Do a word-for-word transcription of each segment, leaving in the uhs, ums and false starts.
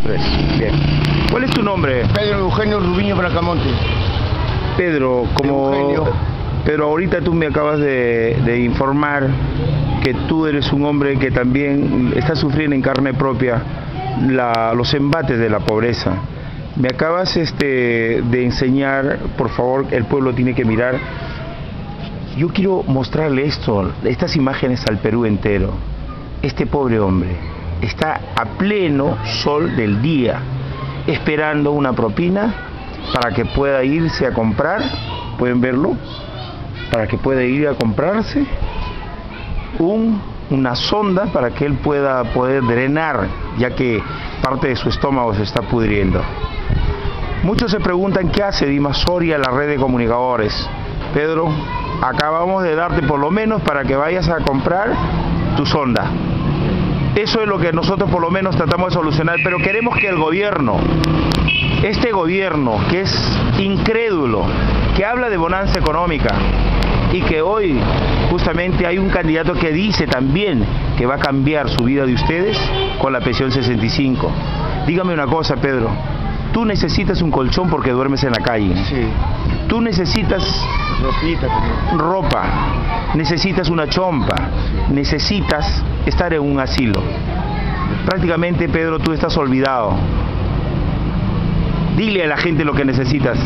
Tres. Bien. ¿Cuál es tu nombre? Pedro Eugenio Rubiño Bracamonte. Pedro, como... Eugenio. Pedro, ahorita tú me acabas de, de informar que tú eres un hombre que también está sufriendo en carne propia la, los embates de la pobreza. Me acabas este, de enseñar, por favor, el pueblo tiene que mirar. Yo quiero mostrarle esto, estas imágenes al Perú entero. Este pobre hombre está a pleno sol del día, esperando una propina para que pueda irse a comprar, pueden verlo, para que pueda ir a comprarse un, una sonda para que él pueda poder drenar, ya que parte de su estómago se está pudriendo. Muchos se preguntan qué hace Dimas Soria, la red de comunicadores. Pedro, acabamos de darte por lo menos para que vayas a comprar tu sonda. Eso es lo que nosotros por lo menos tratamos de solucionar, pero queremos que el gobierno, este gobierno que es incrédulo, que habla de bonanza económica y que hoy justamente hay un candidato que dice también que va a cambiar su vida de ustedes con la pensión sesenta y cinco. Dígame una cosa, Pedro, tú necesitas un colchón porque duermes en la calle. Sí. Tú necesitas Ropita también. ropa, necesitas una chompa, necesitas estar en un asilo. Prácticamente, Pedro, tú estás olvidado. Dile a la gente lo que necesitas.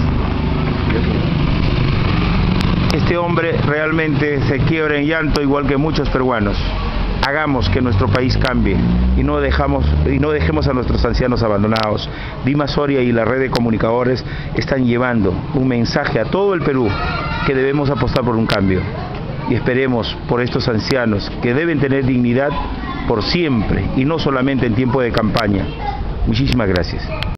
Este hombre realmente se quiebra en llanto igual que muchos peruanos. Hagamos que nuestro país cambie y no dejamos y no dejemos a nuestros ancianos abandonados. Dimas Soria y la red de comunicadores están llevando un mensaje a todo el Perú que debemos apostar por un cambio. Y esperemos por estos ancianos que deben tener dignidad por siempre y no solamente en tiempo de campaña. Muchísimas gracias.